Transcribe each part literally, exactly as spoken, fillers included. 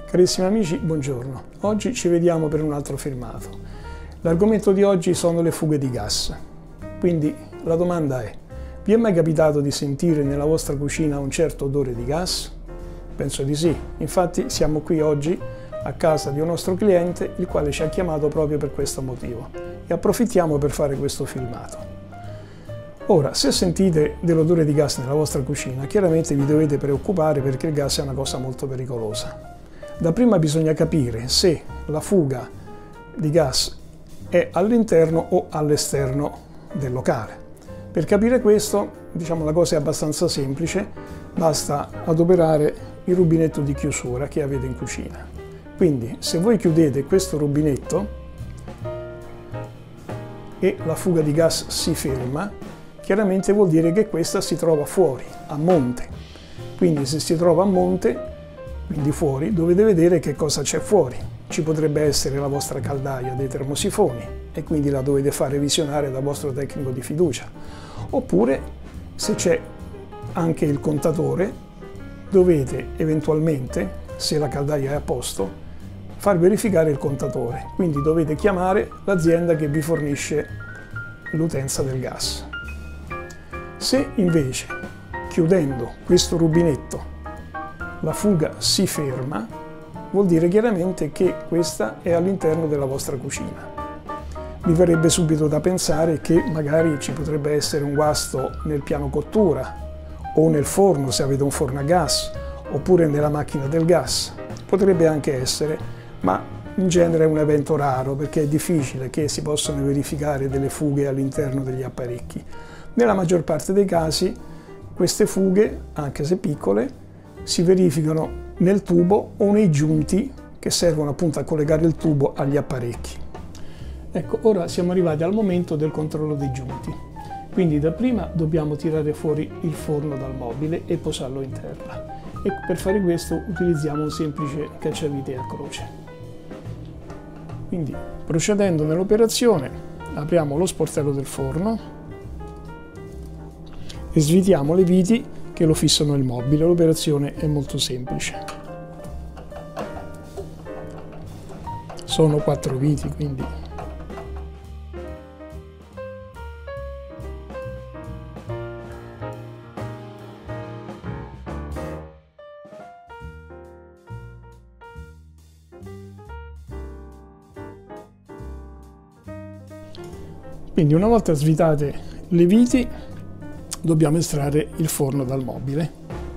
Carissimi amici, buongiorno. Oggi ci vediamo per un altro filmato. L'argomento di oggi sono le fughe di gas. Quindi la domanda è: vi è mai capitato di sentire nella vostra cucina un certo odore di gas? Penso di sì. Infatti siamo qui oggi a casa di un nostro cliente, il quale ci ha chiamato proprio per questo motivo. E approfittiamo per fare questo filmato. Ora, se sentite dell'odore di gas nella vostra cucina, chiaramente vi dovete preoccupare perché il gas è una cosa molto pericolosa. Dapprima bisogna capire se la fuga di gas è all'interno o all'esterno del locale. Per capire questo, diciamo, la cosa è abbastanza semplice, basta adoperare il rubinetto di chiusura che avete in cucina. Quindi, se voi chiudete questo rubinetto e la fuga di gas si ferma, chiaramente vuol dire che questa si trova fuori, a monte. Quindi se si trova a monte, quindi fuori, dovete vedere che cosa c'è fuori. Ci potrebbe essere la vostra caldaia dei termosifoni e quindi la dovete far revisionare dal vostro tecnico di fiducia. Oppure, se c'è anche il contatore, dovete eventualmente, se la caldaia è a posto, far verificare il contatore. Quindi dovete chiamare l'azienda che vi fornisce l'utenza del gas. Se invece, chiudendo questo rubinetto, la fuga si ferma, vuol dire chiaramente che questa è all'interno della vostra cucina. Vi verrebbe subito da pensare che magari ci potrebbe essere un guasto nel piano cottura o nel forno se avete un forno a gas, oppure nella macchina del gas. Potrebbe anche essere, ma in genere è un evento raro perché è difficile che si possano verificare delle fughe all'interno degli apparecchi. Nella maggior parte dei casi queste fughe, anche se piccole, si verificano nel tubo o nei giunti che servono appunto a collegare il tubo agli apparecchi. Ecco, ora siamo arrivati al momento del controllo dei giunti. Quindi dapprima dobbiamo tirare fuori il forno dal mobile e posarlo in terra. E per fare questo utilizziamo un semplice cacciavite a croce. Quindi procedendo nell'operazione apriamo lo sportello del forno e svitiamo le viti che lo fissano il mobile. L'operazione è molto semplice. Sono quattro viti, quindi quindi una volta svitate le viti dobbiamo estrarre il forno dal mobile.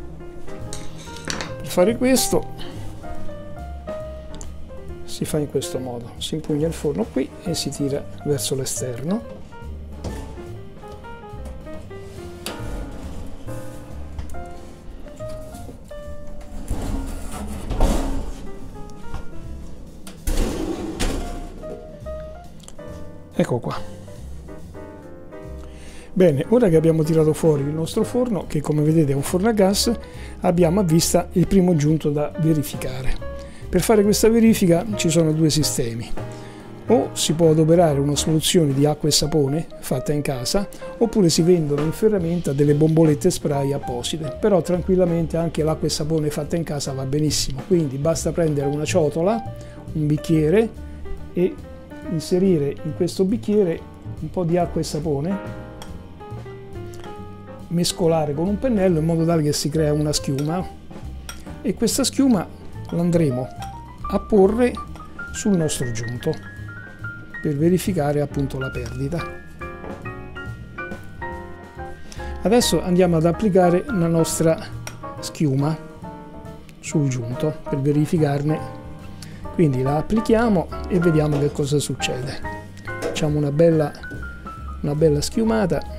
Per fare questo si fa in questo modo: si impugna il forno qui e si tira verso l'esterno. Ecco qua. Bene, ora che abbiamo tirato fuori il nostro forno, che come vedete è un forno a gas, abbiamo a vista il primo giunto da verificare. Per fare questa verifica ci sono due sistemi: o si può adoperare una soluzione di acqua e sapone fatta in casa, oppure si vendono in ferramenta delle bombolette spray apposite. Però tranquillamente anche l'acqua e sapone fatta in casa va benissimo, quindi basta prendere una ciotola, un bicchiere e inserire in questo bicchiere un po' di acqua e sapone, mescolare con un pennello in modo tale che si crea una schiuma, e questa schiuma l'andremo a porre sul nostro giunto per verificare appunto la perdita. Adesso andiamo ad applicare la nostra schiuma sul giunto per verificarne, quindi la applichiamo e vediamo che cosa succede. Facciamo una bella, una bella schiumata.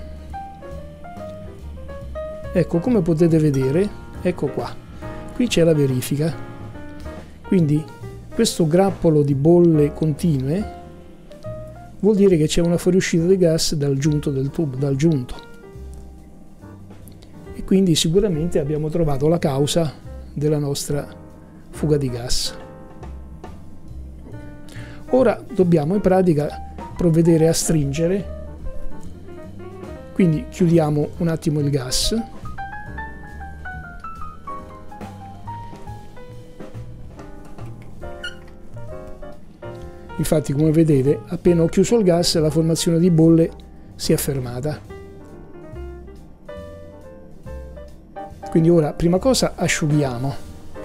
Ecco, come potete vedere, ecco qua, qui c'è la verifica. Quindi questo grappolo di bolle continue vuol dire che c'è una fuoriuscita di gas dal giunto del tubo, dal giunto. E quindi sicuramente abbiamo trovato la causa della nostra fuga di gas. Ora dobbiamo in pratica provvedere a stringere, quindi chiudiamo un attimo il gas Infatti, come vedete, appena ho chiuso il gas la formazione di bolle si è fermata. Quindi ora, prima cosa, asciughiamo.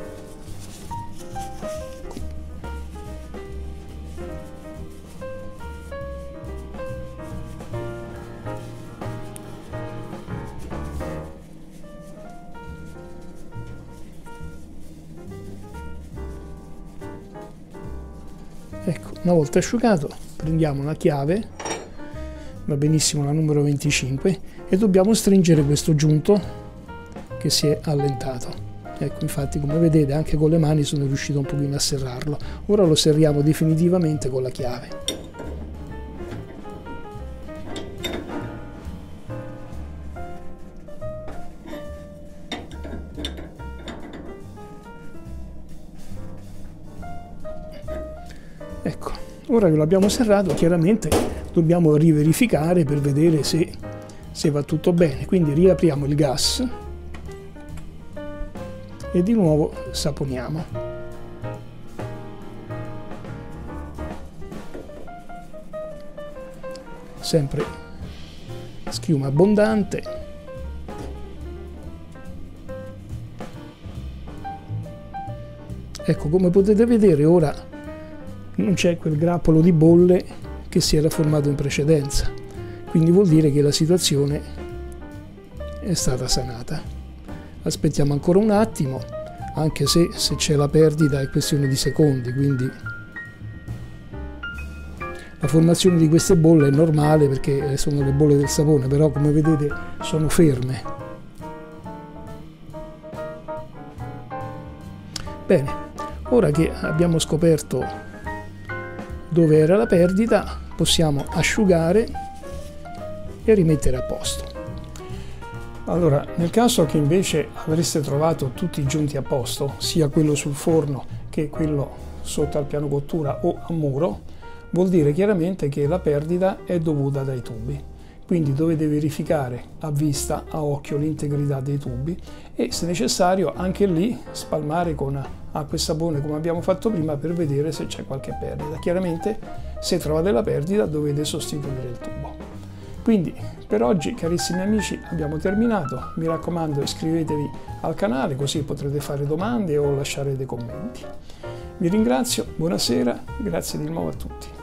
Ecco, una volta asciugato prendiamo la chiave, va benissimo la numero venticinque, e dobbiamo stringere questo giunto che si è allentato. Ecco, infatti, come vedete, anche con le mani sono riuscito un pochino a serrarlo. Ora lo serriamo definitivamente con la chiave. Ecco, ora che lo abbiamo serrato, chiaramente dobbiamo riverificare per vedere se, se va tutto bene. Quindi riapriamo il gas e di nuovo saponiamo. Sempre schiuma abbondante. Ecco, come potete vedere ora non c'è quel grappolo di bolle che si era formato in precedenza, quindi vuol dire che la situazione è stata sanata. Aspettiamo ancora un attimo, anche se se c'è la perdita è questione di secondi, quindi la formazione di queste bolle è normale perché sono le bolle del sapone, però come vedete sono ferme. Bene, ora che abbiamo scoperto dove era la perdita, possiamo asciugare e rimettere a posto. Allora, nel caso che invece avreste trovato tutti i giunti a posto, sia quello sul forno che quello sotto al piano cottura o a muro, vuol dire chiaramente che la perdita è dovuta dai tubi. Quindi dovete verificare a vista, a occhio, l'integrità dei tubi e, se necessario, anche lì spalmare con acqua e sapone come abbiamo fatto prima per vedere se c'è qualche perdita. Chiaramente, se trovate la perdita, dovete sostituire il tubo. Quindi, per oggi, carissimi amici, abbiamo terminato. Mi raccomando, iscrivetevi al canale così potrete fare domande o lasciare dei commenti. Vi ringrazio, buonasera, grazie di nuovo a tutti.